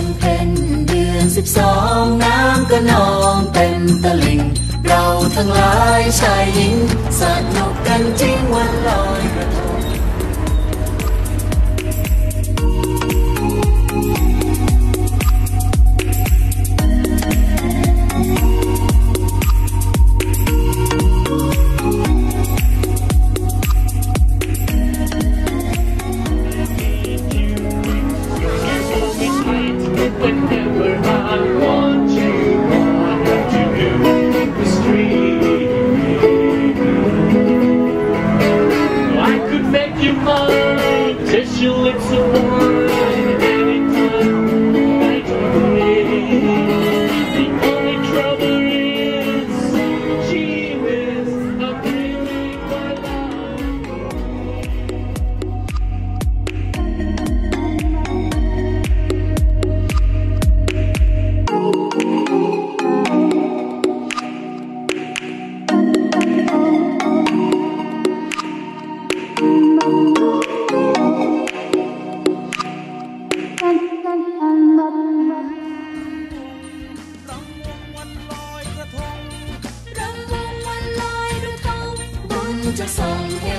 เพ็ญเดือน12น้ำก็นองเต็มตลิ่งเราทั้งหลายชายหญิงสนุกกันจริงวันลอยกระทงจะส่ง